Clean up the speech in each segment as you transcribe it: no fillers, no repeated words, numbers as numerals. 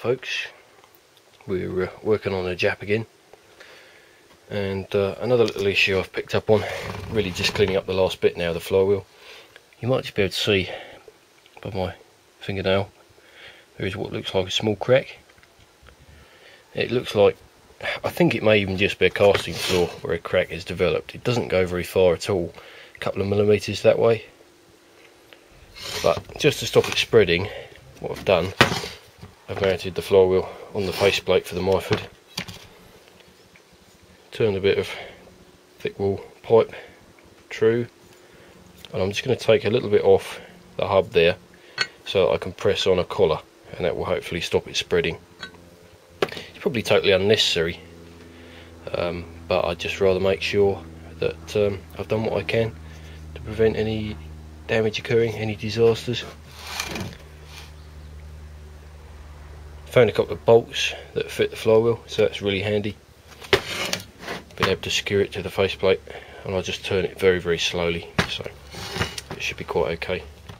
folks. We're working on a J.A.P again, and another little issue I've picked up on, really just cleaning up the last bit now, the flywheel. You might just be able to see by my fingernail there is what looks like a small crack. It looks like, I think it may even just be a casting floor where a crack is developed. It doesn't go very far at all, a couple of millimetres that way. But just to stop it spreading, what I've done, I've mounted the flywheel on the faceplate for the Myford. Turned a bit of thick wall pipe true, and I'm just going to take a little bit off the hub there so that I can press on a collar, and that will hopefully stop it spreading. It's probably totally unnecessary, but I'd just rather make sure that I've done what I can to prevent any damage occurring, any disasters. Found a couple of bolts that fit the flywheel, so that's really handy. Been able to secure it to the faceplate, and I'll just turn it very, very slowly, so it should be quite okay.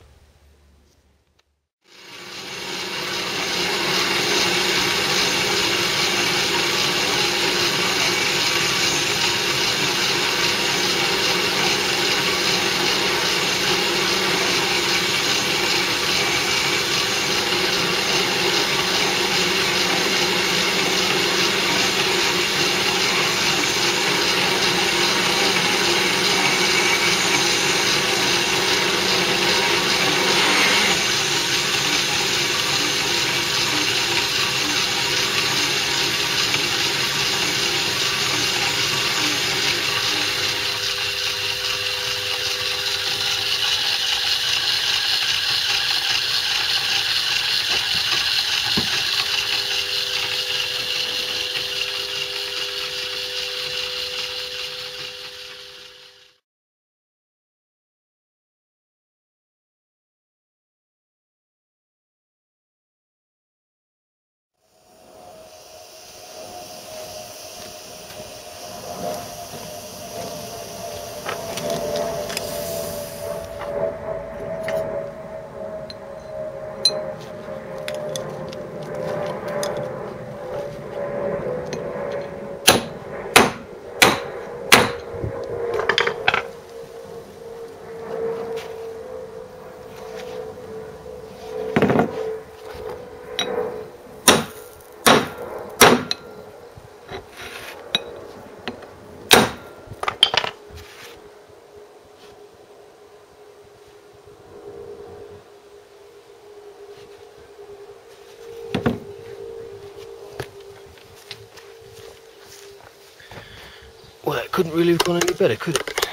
Well, it couldn't really have gone any better, could it?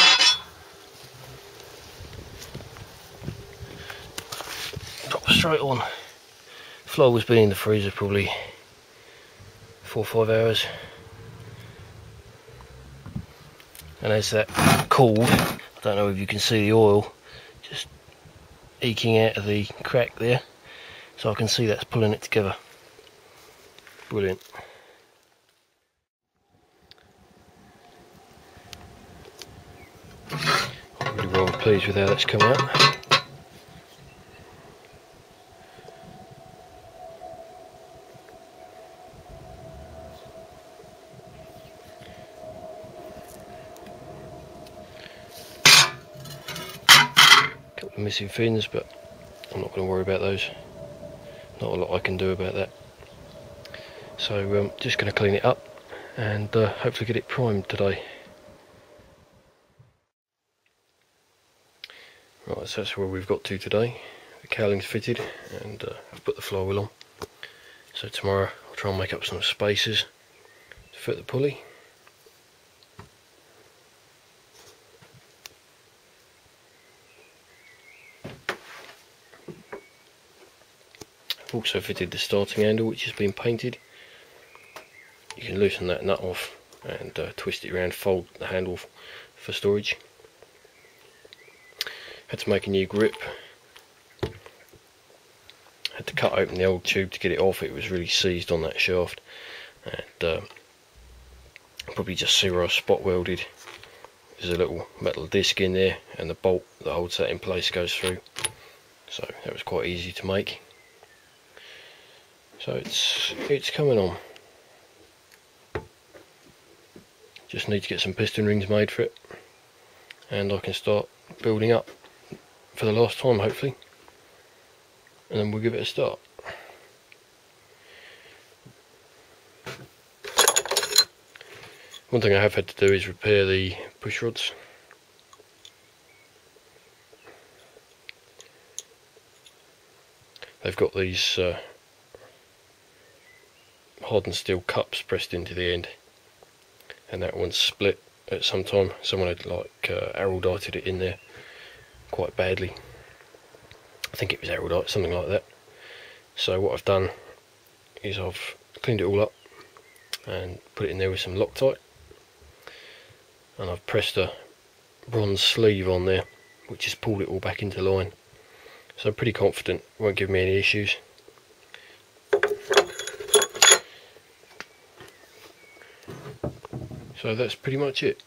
Drop straight on. Flywheel's been in the freezer probably 4 or 5 hours. And as that cooled, I don't know if you can see the oil just eking out of the crack there. So I can see that's pulling it together. Brilliant. I'm really well pleased with how that's come out. Couple of missing fins, but I'm not going to worry about those. Not a lot I can do about that. So just going to clean it up and hopefully get it primed today. Right, so that's where we've got to today. The cowling's fitted, and I've put the flywheel on. So tomorrow I'll try and make up some spacers to fit the pulley. I've also fitted the starting handle, which has been painted. You can loosen that nut off and twist it around, fold the handle for storage. Had to make a new grip. Had to cut open the old tube to get it off. It was really seized on that shaft, and probably just see where I spot welded. There's a little metal disc in there, and the bolt that holds that in place goes through. So that was quite easy to make. So it's coming on. Just need to get some piston rings made for it, and I can start building up for the last time hopefully, and then we'll give it a start. One thing I have had to do is repair the push rods. They've got these hardened steel cups pressed into the end, and that one's split at some time. Someone had like araldited it in there quite badly. I think it was araldite, something like that. So what I've done is I've cleaned it all up and put it in there with some Loctite, and I've pressed a bronze sleeve on there which has pulled it all back into line. So I'm pretty confident it won't give me any issues. So that's pretty much it.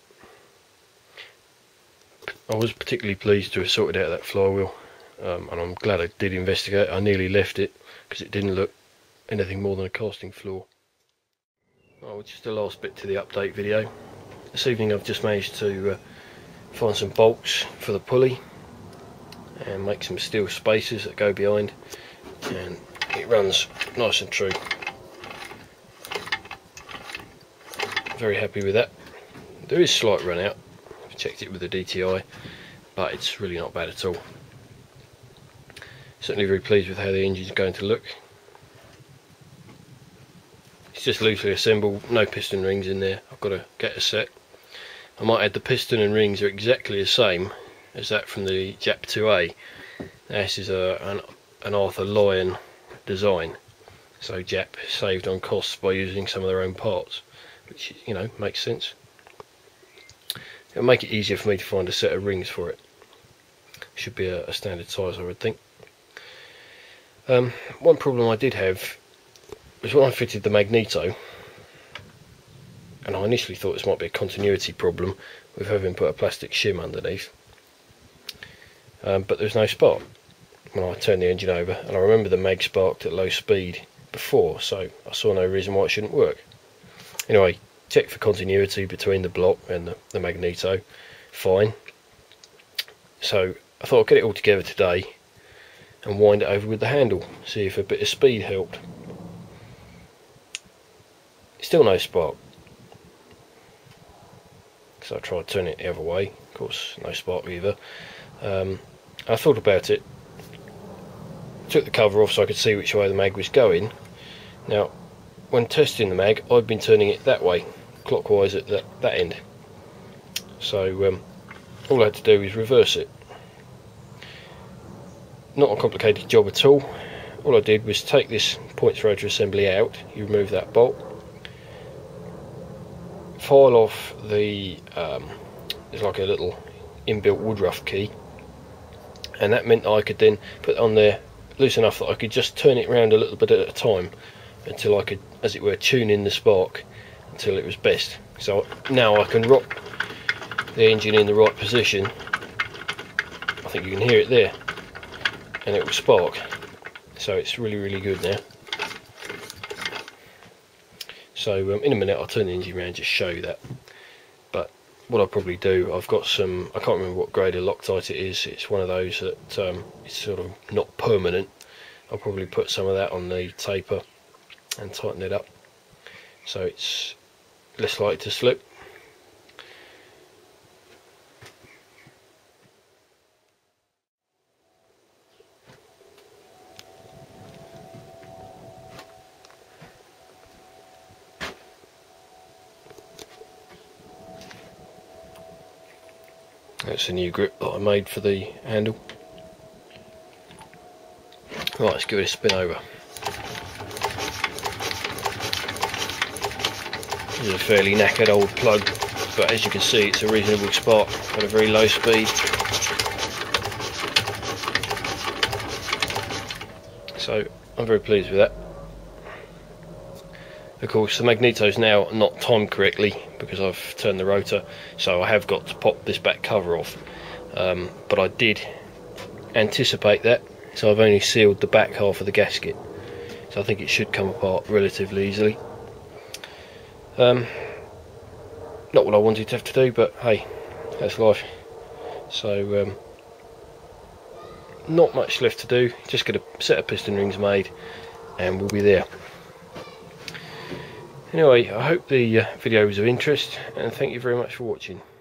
I was particularly pleased to have sorted out that flywheel, and I'm glad I did investigate. I nearly left it because it didn't look anything more than a casting floor. Oh, just the last bit to the update video. This evening I've just managed to find some bolts for the pulley and make some steel spacers that go behind, and it runs nice and true. Very happy with that. There is slight run out. I've checked it with the DTI, but it's really not bad at all. Certainly very pleased with how the engine's going to look. It's just loosely assembled, no piston rings in there. I've got to get a set. I might add the piston and rings are exactly the same as that from the J.A.P 2A. This is an Arthur Lyon design, so J.A.P saved on costs by using some of their own parts, which, you know, makes sense. It'll make it easier for me to find a set of rings for it. Should be a standard size, I would think. One problem I did have was when I fitted the magneto, and I initially thought this might be a continuity problem with having put a plastic shim underneath, but there's no spark when I turned the engine over, and I remember the mag sparked at low speed before, so I saw no reason why it shouldn't work. Anyway, check for continuity between the block and the magneto, fine. So I thought I'd get it all together today and wind it over with the handle, see if a bit of speed helped. Still no spark. So I tried turning it the other way, of course no spark either. I thought about it, took the cover off so I could see which way the mag was going. Now, when testing the mag, I'd been turning it that way, clockwise at that end. So all I had to do is reverse it. Not a complicated job at all. All I did was take this points rotor assembly out, you remove that bolt, file off the, there's like a little inbuilt woodruff key, and that meant I could then put it on there loose enough that I could just turn it around a little bit at a time until I could, as it were, tune in the spark until it was best. So now I can rock the engine in the right position. I think you can hear it there, and it will spark. So it's really good now. So in a minute I'll turn the engine around and just show you that. But what I'll probably do, I've got some, I can't remember what grade of Loctite it is, it's one of those that it's sort of not permanent. I'll probably put some of that on the taper and tighten it up so it's less likely to slip. That's a new grip that I made for the handle. Right, let's give it a spin over. This is a fairly knackered old plug, but as you can see it's a reasonable spark at a very low speed. So I'm very pleased with that. Of course the magneto's now not timed correctly because I've turned the rotor, so I have got to pop this back cover off, but I did anticipate that, so I've only sealed the back half of the gasket. so I think it should come apart relatively easily. Not what I wanted to have to do, but hey, that's life. So not much left to do, just get a set of piston rings made and we'll be there. Anyway, I hope the video was of interest, and thank you very much for watching.